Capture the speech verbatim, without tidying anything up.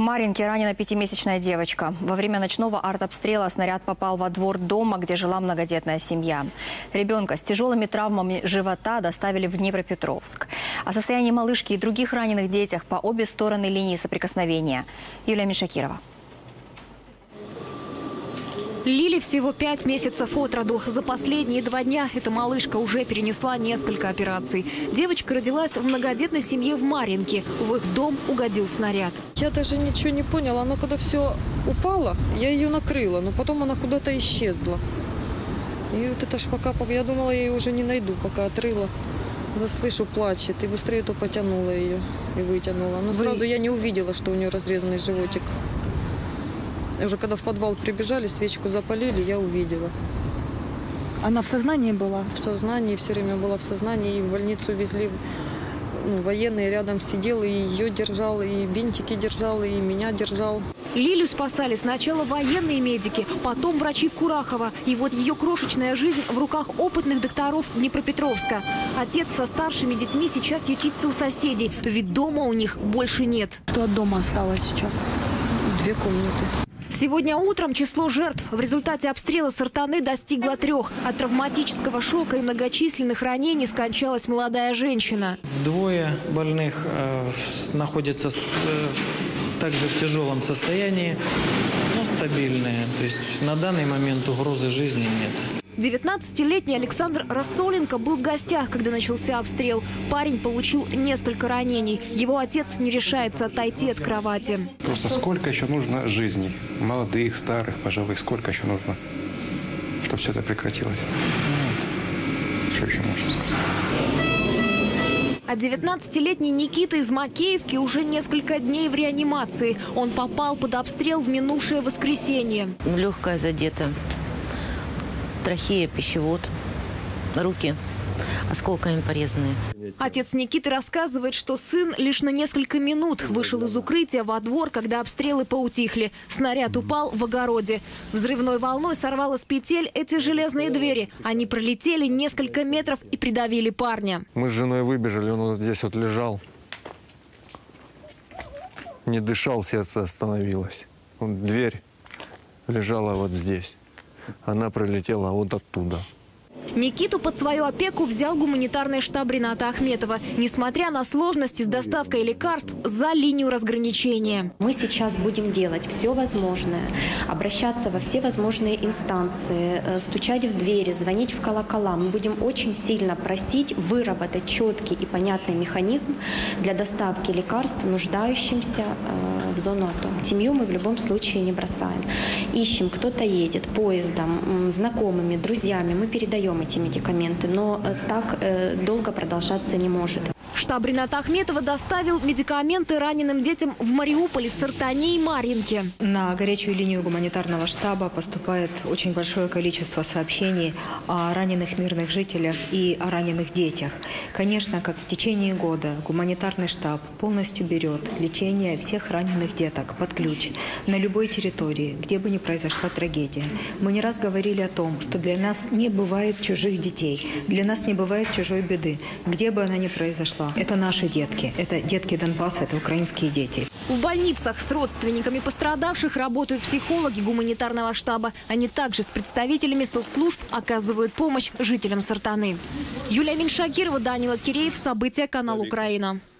В Марьинке ранена пятимесячная девочка. Во время ночного артобстрела снаряд попал во двор дома, где жила многодетная семья. Ребенка с тяжелыми травмами живота доставили в Днепропетровск. О состоянии малышки и других раненых детях по обе стороны линии соприкосновения. Юлия Мишакирова. Лиле всего пять месяцев от роду. За последние два дня эта малышка уже перенесла несколько операций. Девочка родилась в многодетной семье в Марьинке. В их дом угодил снаряд. Я даже ничего не поняла. Оно когда все упало, я ее накрыла, но потом она куда-то исчезла. И вот это ж пока, я думала, я ее уже не найду, пока отрыла. Но слышу, плачет, и быстрее то потянула ее и вытянула. Но Вы... сразу я не увидела, что у нее разрезанный животик. Уже когда в подвал прибежали, свечку запалили, я увидела. Она в сознании была? В сознании, все время была в сознании. И в больницу везли, ну, военные рядом сидел, и ее держал, и бинтики держал, и меня держал. Лилю спасали сначала военные медики, потом врачи в Курахово. И вот ее крошечная жизнь в руках опытных докторов Днепропетровска. Отец со старшими детьми сейчас ютится у соседей, ведь дома у них больше нет. Что от дома осталось сейчас? Две комнаты. Сегодня утром число жертв в результате обстрела Сартаны достигло трех. От травматического шока и многочисленных ранений скончалась молодая женщина. Двое больных э, находятся э, также в тяжелом состоянии, но стабильные. То есть на данный момент угрозы жизни нет. девятнадцатилетний Александр Рассоленко был в гостях, когда начался обстрел. Парень получил несколько ранений. Его отец не решается отойти от кровати. Просто сколько еще нужно жизней? Молодых, старых, пожилых. Сколько еще нужно, чтобы все это прекратилось? Что еще можно сказать? А девятнадцатилетний Никита из Макеевки уже несколько дней в реанимации. Он попал под обстрел в минувшее воскресенье. Легкая задета. Трахея, пищевод, руки осколками порезанные. Отец Никиты рассказывает, что сын лишь на несколько минут вышел из укрытия во двор, когда обстрелы поутихли. Снаряд упал в огороде. Взрывной волной сорвало с петель эти железные двери. Они пролетели несколько метров и придавили парня. Мы с женой выбежали, он вот здесь вот лежал. Не дышал, сердце остановилось. Он, дверь лежала вот здесь. Она пролетела вот оттуда. Никиту под свою опеку взял гуманитарный штаб Рината Ахметова. Несмотря на сложности с доставкой лекарств за линию разграничения. Мы сейчас будем делать все возможное. Обращаться во все возможные инстанции, стучать в двери, звонить в колокола. Мы будем очень сильно просить выработать четкий и понятный механизм для доставки лекарств нуждающимся в зону АТО. Семью мы в любом случае не бросаем. Ищем, кто-то едет поездом, знакомыми, друзьями. Мы передаем эти медикаменты, но так э, долго продолжаться не может. Штаб Рината Ахметова доставил медикаменты раненым детям в Мариуполе, Сартане и Марьинке. На горячую линию гуманитарного штаба поступает очень большое количество сообщений о раненых мирных жителях и о раненых детях. Конечно, как в течение года гуманитарный штаб полностью берет лечение всех раненых деток под ключ на любой территории, где бы ни произошла трагедия. Мы не раз говорили о том, что для нас не бывает чужих детей, для нас не бывает чужой беды, где бы она ни произошла. Это наши детки, это детки Донбасса, это украинские дети. В больницах с родственниками пострадавших работают психологи гуманитарного штаба. Они также с представителями соцслужб оказывают помощь жителям Сартаны. Юлия Мишакирова, Данила Киреев. События, канал Украина.